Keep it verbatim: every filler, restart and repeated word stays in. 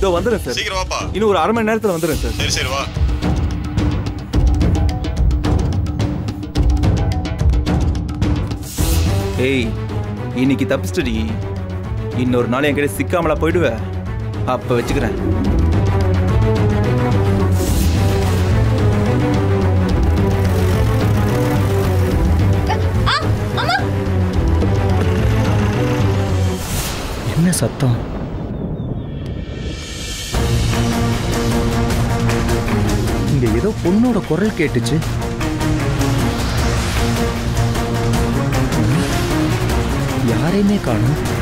இதோ வந்துடுறேன் சார். சீக்கிரம் வாப்பா. இன்னும் ஒரு அரை மணி நேரத்தில் வந்துடுறேன் சார். சரி சரி வா. ஏய், இன்னைக்கு தப்பிச்சிட்டடி. இன்னொரு நாள் என் கிட்ட சிக்காமலா போயிடுவேன். அப்ப வச்சுக்கிறேன். என்ன சத்தம்? இங்க ஏதோ பொண்ணோட குரல் கேட்டுச்சு. யாரையுமே காணோம்.